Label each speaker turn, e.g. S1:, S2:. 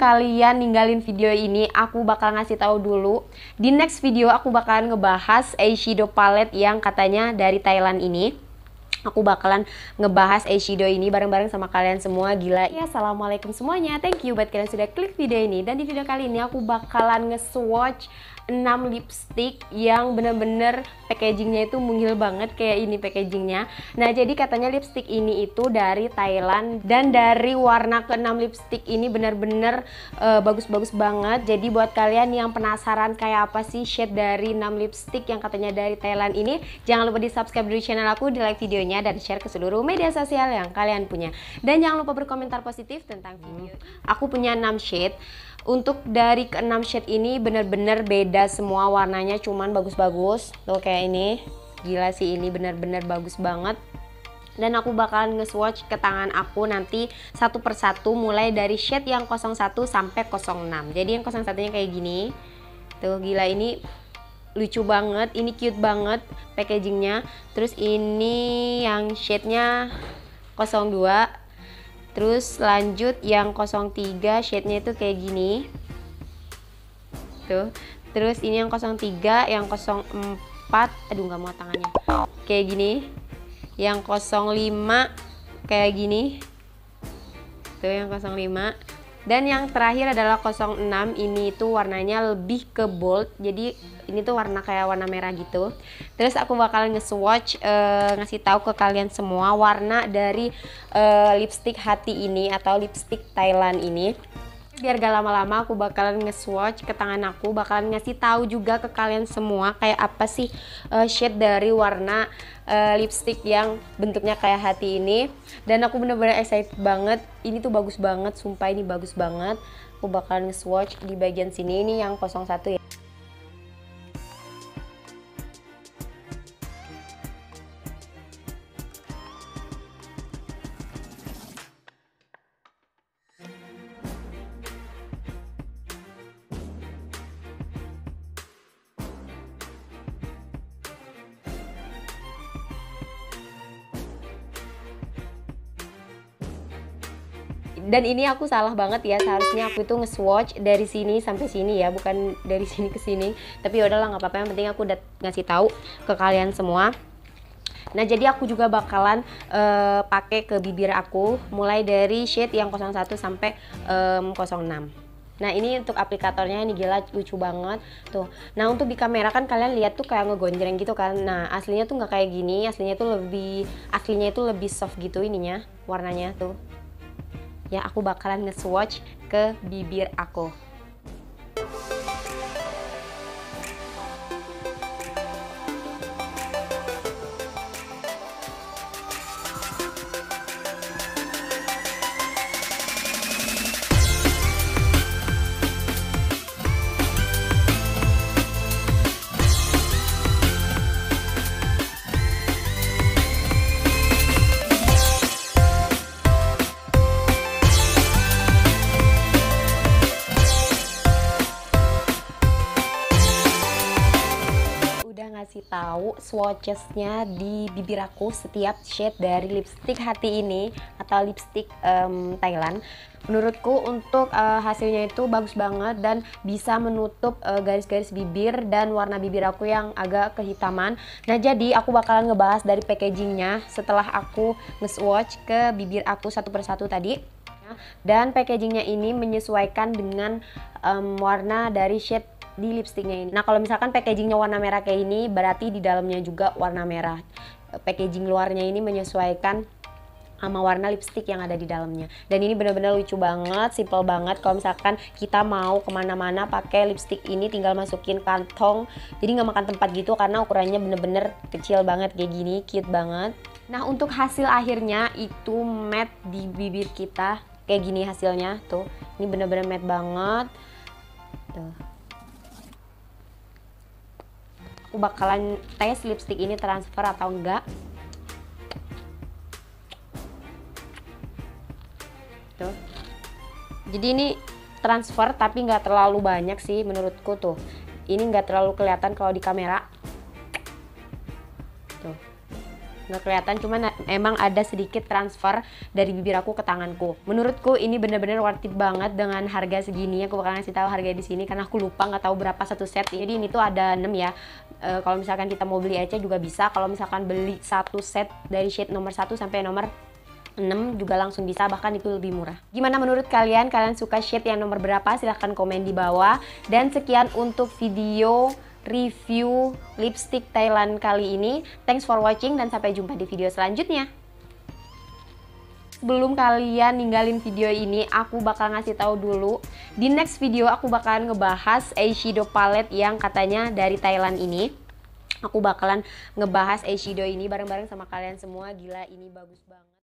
S1: kalian ninggalin video ini, aku bakal ngasih tahu dulu. Di next video aku bakalan ngebahas eyeshadow palette yang katanya dari Thailand ini. Aku bakalan ngebahas eyeshadow ini bareng-bareng sama kalian semua. Gila ya, assalamualaikum semuanya. Thank you buat kalian sudah klik video ini. Dan di video kali ini aku bakalan nge-swatch 6 lipstick yang bener-bener packagingnya itu mungil banget. Kayak ini packagingnya. Nah, jadi katanya lipstick ini itu dari Thailand. Dan dari warna ke-6 lipstick ini bener-bener bagus-bagus banget. Jadi buat kalian yang penasaran kayak apa sih shade dari 6 lipstick yang katanya dari Thailand ini, jangan lupa di subscribe dulu channel aku, di like videonya, dan share ke seluruh media sosial yang kalian punya. Dan jangan lupa berkomentar positif tentang video. Aku punya 6 shade. Untuk dari ke-6 shade ini bener-bener beda semua warnanya, cuman bagus-bagus. Tuh kayak ini. Gila sih, ini bener-bener bagus banget. Dan aku bakalan nge-swatch ke tangan aku nanti satu persatu mulai dari shade yang 01 sampai 06. Jadi yang 01-nya kayak gini. Tuh gila, ini lucu banget, ini cute banget packagingnya. Terus ini yang shade-nya 02. Terus lanjut yang 03, shade-nya itu kayak gini. Tuh. Terus ini yang 03, yang 04, aduh nggak mau tangannya. Kayak gini. Yang 05 kayak gini. Tuh yang 05. Dan yang terakhir adalah 06, ini itu warnanya lebih ke bold. Jadi ini tuh warna kayak warna merah gitu. Terus aku bakalan nge-swatch, ngasih tahu ke kalian semua warna dari lipstick hati ini atau lipstick Thailand ini. Biar gak lama-lama aku bakalan nge-swatch ke tangan aku, bakalan ngasih tahu juga ke kalian semua kayak apa sih shade dari warna lipstick yang bentuknya kayak hati ini. Dan aku bener-bener excited banget, ini tuh bagus banget, sumpah ini bagus banget. Aku bakalan nge-swatch di bagian sini, ini yang 01 ya. Dan ini aku salah banget ya, seharusnya aku itu nge-swatch dari sini sampai sini ya, bukan dari sini ke sini. Tapi yaudahlah, nggak apa-apa, yang penting aku udah ngasih tahu ke kalian semua. Nah, jadi aku juga bakalan pakai ke bibir aku mulai dari shade yang 01 sampai 06. Nah, ini untuk aplikatornya, ini gila lucu banget tuh. Nah, untuk di kamera kan kalian lihat tuh kayak ngegonjreng gitu kan. Nah, aslinya tuh nggak kayak gini, aslinya itu lebih soft gitu ininya, warnanya tuh. Ya, aku bakalan nge-swatch ke bibir aku. Ngasih tahu swatchesnya di bibir aku setiap shade dari lipstick hati ini atau lipstick Thailand. Menurutku untuk hasilnya itu bagus banget dan bisa menutup garis-garis bibir dan warna bibir aku yang agak kehitaman. Nah, jadi aku bakalan ngebahas dari packagingnya setelah aku nge-swatch ke bibir aku satu persatu tadi. Dan packagingnya ini menyesuaikan dengan warna dari shade di lipstiknya ini. Nah, kalau misalkan packagingnya warna merah kayak ini, berarti di dalamnya juga warna merah. Packaging luarnya ini menyesuaikan sama warna lipstick yang ada di dalamnya. Dan ini bener-bener lucu banget, simple banget. Kalau misalkan kita mau kemana-mana pakai lipstick ini, tinggal masukin kantong. Jadi nggak makan tempat gitu karena ukurannya bener-bener kecil banget kayak gini, cute banget. Nah, untuk hasil akhirnya itu matte di bibir kita kayak gini hasilnya tuh. Ini bener-bener matte banget. Tuh. Aku bakalan tes lipstick ini transfer atau enggak. Tuh. Jadi ini transfer tapi nggak terlalu banyak sih menurutku tuh. Ini nggak terlalu kelihatan kalau di kamera. Tuh. nggak kelihatan, cuman emang ada sedikit transfer dari bibir aku ke tanganku. Menurutku ini bener-bener worth it banget dengan harga segini. Aku bakal ngasih tahu harga di sini karena aku lupa, nggak tahu berapa satu set. Jadi ini tuh ada 6 ya. Kalau misalkan kita mau beli aja juga bisa. Kalau misalkan beli satu set dari shade nomor 1 sampai nomor 6 juga langsung bisa, bahkan itu lebih murah. Gimana menurut kalian? Kalian suka shade yang nomor berapa? Silahkan komen di bawah. Dan sekian untuk video review lipstick Thailand kali ini. Thanks for watching dan sampai jumpa di video selanjutnya. Sebelum kalian ninggalin video ini, aku bakal ngasih tahu dulu. Di next video aku bakalan ngebahas eyeshadow palette yang katanya dari Thailand ini. Aku bakalan ngebahas eyeshadow ini bareng-bareng sama kalian semua. Gila, ini bagus banget.